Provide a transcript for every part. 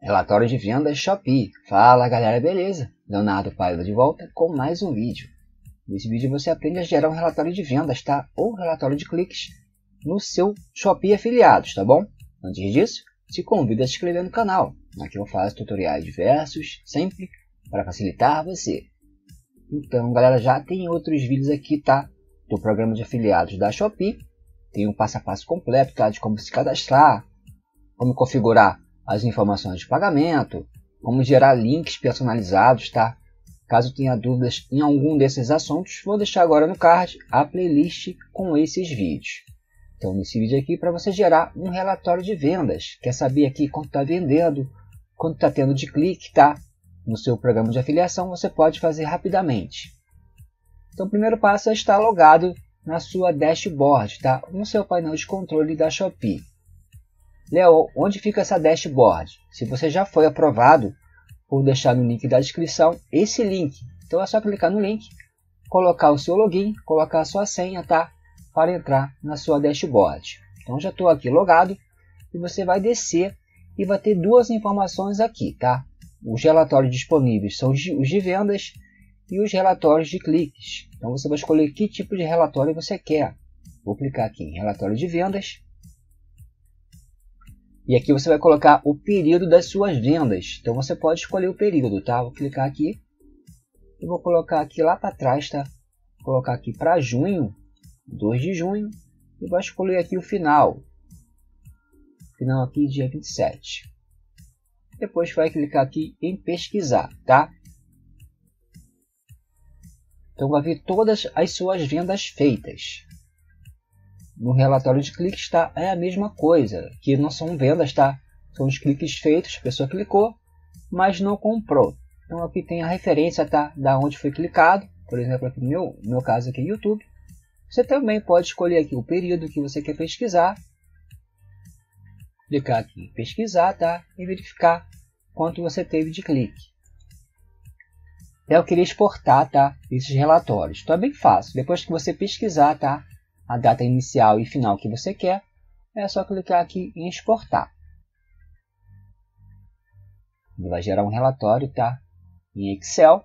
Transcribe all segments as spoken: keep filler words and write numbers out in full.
Relatório de vendas Shopee. Fala galera, beleza? Leonardo Paiva de volta com mais um vídeo. Nesse vídeo você aprende a gerar um relatório de vendas, tá? Ou relatório de cliques no seu Shopee Afiliados, tá bom? Antes disso, te convido a se inscrever no canal. Aqui eu faço tutoriais diversos, sempre para facilitar você. Então galera, já tem outros vídeos aqui, tá? Do programa de afiliados da Shopee. Tem um passo a passo completo, tá? De como se cadastrar, como configurar as informações de pagamento, como gerar links personalizados, tá? Caso tenha dúvidas em algum desses assuntos, vou deixar agora no card a playlist com esses vídeos. Então nesse vídeo aqui para você gerar um relatório de vendas, quer saber aqui quanto está vendendo, quanto está tendo de clique, tá? No seu programa de afiliação você pode fazer rapidamente. Então o primeiro passo é estar logado na sua dashboard, tá? No seu painel de controle da Shopee. Léo, onde fica essa dashboard? Se você já foi aprovado, vou deixar no link da descrição esse link. Então é só clicar no link, colocar o seu login, colocar a sua senha, tá? Para entrar na sua dashboard. Então já estou aqui logado e você vai descer e vai ter duas informações aqui, tá? Os relatórios disponíveis são os de vendas e os relatórios de cliques. Então você vai escolher que tipo de relatório você quer. Vou clicar aqui em relatório de vendas. E aqui você vai colocar o período das suas vendas. Então você pode escolher o período, tá? Vou clicar aqui e vou colocar aqui lá para trás, tá? Vou colocar aqui para junho, dois de junho, e vou escolher aqui o final. Final aqui dia vinte e sete. Depois vai clicar aqui em pesquisar, tá? Então vai vir todas as suas vendas feitas. No relatório de cliques, tá? É a mesma coisa, que não são vendas, tá? São os cliques feitos, a pessoa clicou, mas não comprou. Então aqui tem a referência, tá? Da onde foi clicado, por exemplo, aqui no meu, no meu caso aqui no YouTube. Você também pode escolher aqui o período que você quer pesquisar. Clicar aqui em pesquisar, tá? E verificar quanto você teve de clique. Eu queria exportar, tá? Esses relatórios. Então é bem fácil. Depois que você pesquisar, tá? A data inicial e final que você quer, é só clicar aqui em exportar. Ele vai gerar um relatório, tá? Em Excel.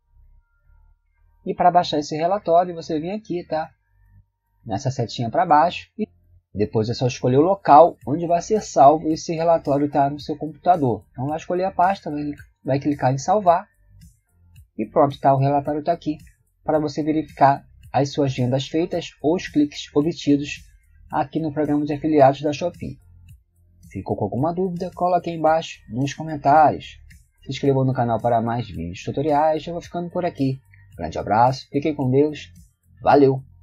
E para baixar esse relatório, você vem aqui, tá? Nessa setinha para baixo. E depois é só escolher o local onde vai ser salvo esse relatório, tá? No seu computador. Então vai escolher a pasta, vai, vai clicar em salvar. E pronto, tá? O relatório está aqui para você verificar as suas vendas feitas ou os cliques obtidos aqui no programa de afiliados da Shopee. Ficou com alguma dúvida? Coloque aí embaixo nos comentários. Se inscreva no canal para mais vídeos tutoriais. Eu vou ficando por aqui. Grande abraço, fiquem com Deus. Valeu!